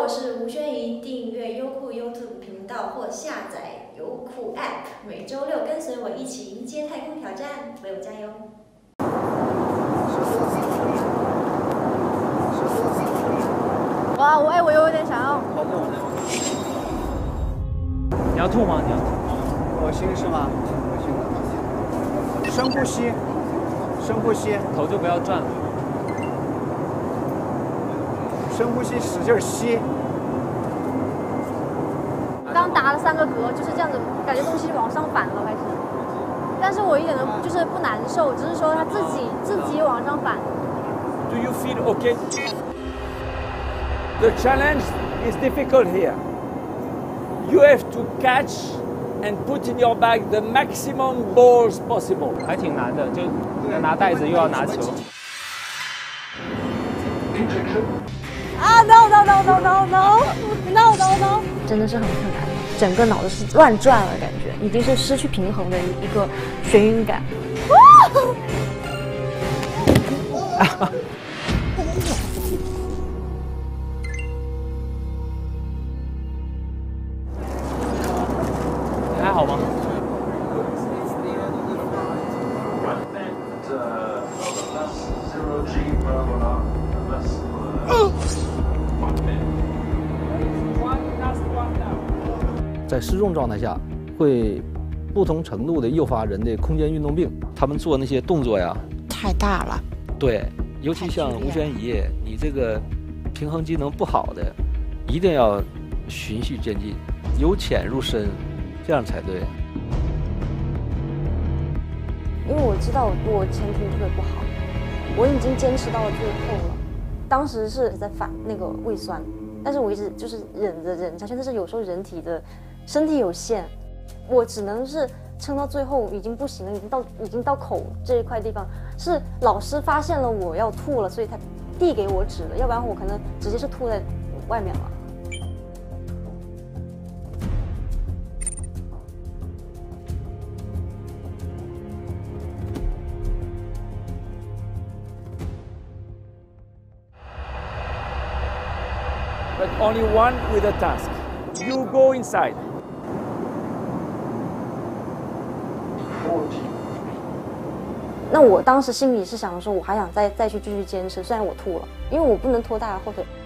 我是吴宣仪，订阅优酷 YouTube 频道或下载优酷 App， 每周六跟随我一起迎接太空挑战，为我加油！ 哇，我有点想要。 你要吐吗？你要吐？ 恶心是吗？恶心的。深呼吸，深呼吸， 头就不要转了。 深呼吸，使劲吸。 刚打了3个嗝，就是这样子，感觉东西往上反了开始。但是我一点都就是不难受，只是说它自己往上反。 Do you feel okay? The challenge is difficult here. You have to catch and put in your bag the maximum balls possible. 还挺难的，就要拿袋子又要拿球。 啊 no， 真的是很困难，整个脑子是乱转了，感觉已经是失去平衡的一个眩晕感。 你还好吗？ 在失重状态下，会不同程度的诱发人的空间运动病。他们做那些动作呀， 太大了。 对，尤其像吴宣仪，你这个平衡机能不好的，一定要循序渐进，由浅入深，这样才对。 因为我知道我前途特别不好，我已经坚持到了最后了。当时是在反那个胃酸，但是我一直就是忍着下去，但是有时候人体的身体有限，我只能是撑到最后，已经不行了，已经到口这一块地方，是老师发现了我要吐了，所以他递给我纸了，要不然我可能直接是吐在外面了。 But only one with a task. You go inside. 那我当时心里是想说，我还想再去继续坚持，虽然我吐了，因为我不能拖大家后腿。